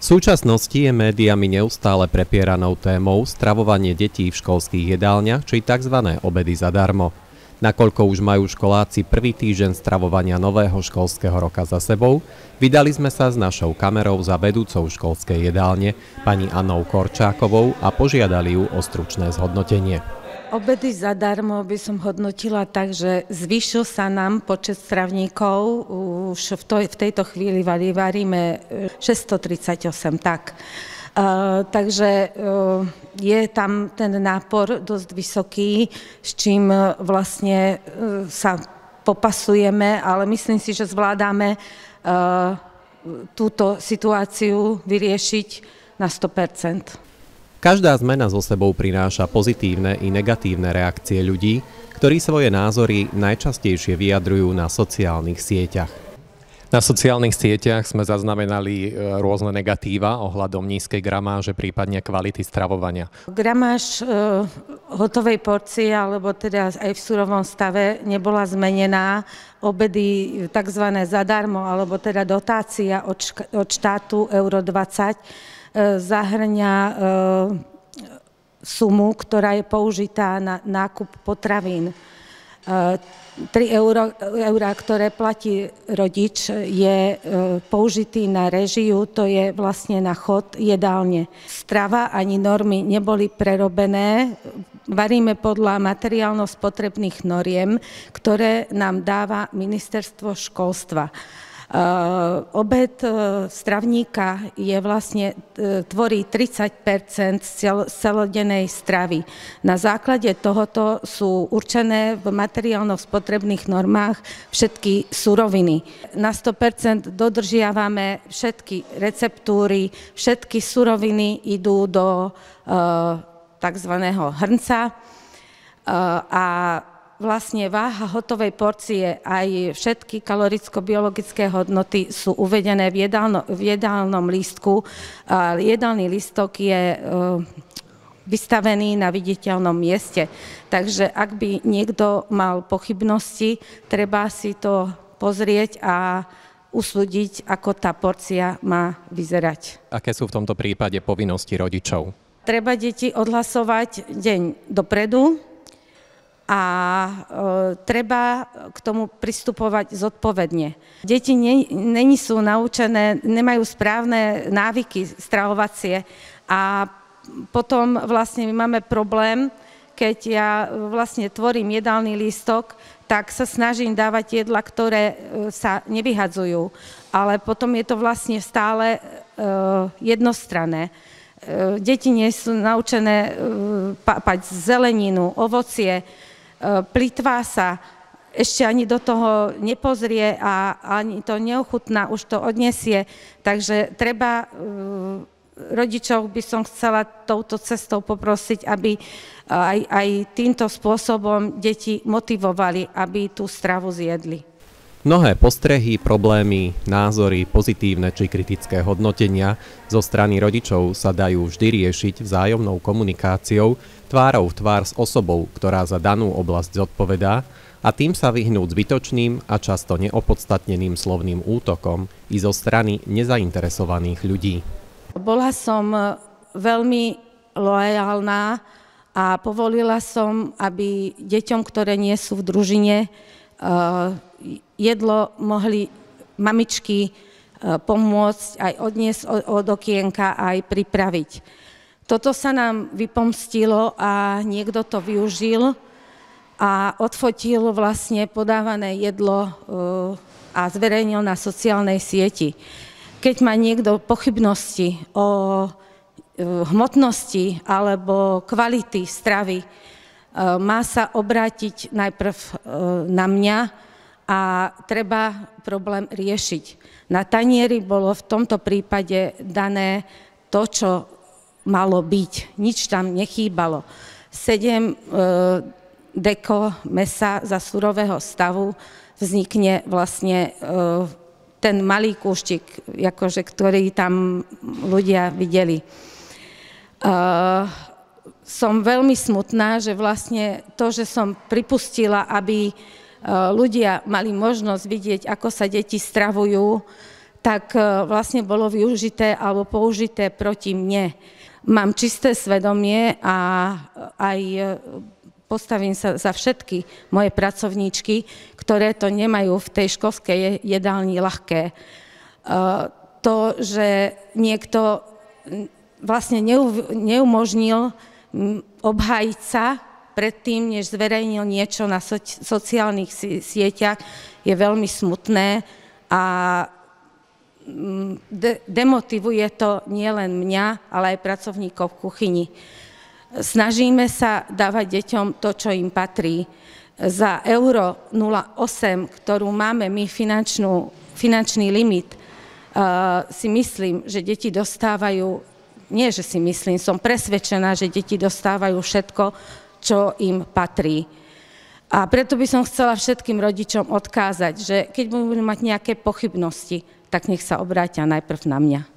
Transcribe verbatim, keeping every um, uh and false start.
V súčasnosti je médiami neustále prepieranou témou stravovanie detí v školských jedálniach, či tzv. Obedy zadarmo. Nakoľko už majú školáci prvý týždeň stravovania nového školského roka za sebou, vydali sme sa s našou kamerou za vedúcou školskej jedálne, pani Annou Korčákovou, a požiadali ju o stručné zhodnotenie. Obedy zadarmo by som hodnotila tak, že zvýšil sa nám počet stravníkov. Už v, to, v tejto chvíli varíme šesťstotridsaťosem, tak. Uh, takže uh, je tam ten nápor dosť vysoký, s čím uh, vlastne uh, sa popasujeme, ale myslím si, že zvládame uh, túto situáciu vyriešiť na sto percent. Každá zmena so sebou prináša pozitívne i negatívne reakcie ľudí, ktorí svoje názory najčastejšie vyjadrujú na sociálnych sieťach. Na sociálnych sieťach sme zaznamenali rôzne negatíva ohľadom nízkej gramáže, prípadne kvality stravovania. Gramáž e, hotovej porcie, alebo teda aj v surovom stave, nebola zmenená. Obedy tzv. Zadarmo, alebo teda dotácia od, šk- od štátu euro dvadsať, zahŕňa e, sumu, ktorá je použitá na nákup potravín. E, tri eurá, ktoré platí rodič, je e, použitý na režiu, to je vlastne na chod jedálne. Strava ani normy neboli prerobené, varíme podľa materiálno-spotrebných noriem, ktoré nám dáva ministerstvo školstva. Uh, obed uh, stravníka je vlastne, uh, tvorí tridsať percent cel, celodennej stravy. Na základe tohoto sú určené v materiálno-spotrebných normách všetky suroviny. Na sto percent dodržiavame všetky receptúry, všetky suroviny idú do uh, takzvaného hrnca uh, a vlastne váha hotovej porcie aj všetky kaloricko-biologické hodnoty sú uvedené v, jedálno, v jedálnom lístku. A jedálny lístok je e, vystavený na viditeľnom mieste. Takže ak by niekto mal pochybnosti, treba si to pozrieť a usúdiť, ako tá porcia má vyzerať. Aké sú v tomto prípade povinnosti rodičov? Treba deti odhlasovať deň dopredu, a e, treba k tomu pristupovať zodpovedne. Deti nie, nie sú naučené, nemajú správne návyky stravovacie a potom vlastne my máme problém, keď ja vlastne tvorím jedálny lístok, tak sa snažím dávať jedla, ktoré sa nevyhadzujú, ale potom je to vlastne stále e, jednostranné. E, deti nie sú naučené e, papať zeleninu, ovocie, plitvá sa, ešte ani do toho nepozrie a ani to neochutná, už to odniesie. Takže treba, rodičov by som chcela touto cestou poprosiť, aby aj, aj týmto spôsobom deti motivovali, aby tú stravu zjedli. Mnohé postrehy, problémy, názory, pozitívne či kritické hodnotenia zo strany rodičov sa dajú vždy riešiť vzájomnou komunikáciou, tvárou v tvár s osobou, ktorá za danú oblasť zodpovedá, a tým sa vyhnúť zbytočným a často neopodstatneným slovným útokom i zo strany nezainteresovaných ľudí. Bola som veľmi loajálna a povolila som, aby deťom, ktoré nie sú v družine, jedlo mohli mamičky pomôcť aj odniesť od okienka, aj pripraviť. Toto sa nám vypomstilo a niekto to využil a odfotil vlastne podávané jedlo a zverejnil na sociálnej sieti. Keď má niekto pochybnosti o hmotnosti alebo kvality stravy, má sa obrátiť najprv na mňa a treba problém riešiť. Na tanieri bolo v tomto prípade dané to, čo malo byť. Nič tam nechýbalo. sedem e, deko mesa za surového stavu vznikne vlastne e, ten malý kúštik, akože, ktorý tam ľudia videli. E, som veľmi smutná, že vlastne to, že som pripustila, aby ľudia mali možnosť vidieť, ako sa deti stravujú, tak vlastne bolo využité alebo použité proti mne. Mám čisté svedomie a aj postavím sa za všetky moje pracovníčky, ktoré to nemajú v tej školskej jedálni ľahké. To, že niekto vlastne neumožnil obhájiť sa predtým, než zverejnil niečo na soci- sociálnych sieťach, je veľmi smutné a de- demotivuje to nielen mňa, ale aj pracovníkov v kuchyni. Snažíme sa dávať deťom to, čo im patrí. Za euro nula osem, ktorú máme my finančnú, finančný limit, uh, si myslím, že deti dostávajú, nie že si myslím, som presvedčená, že deti dostávajú všetko, čo im patrí. A preto by som chcela všetkým rodičom odkázať, že keď budú mať nejaké pochybnosti, tak nech sa obrátia najprv na mňa.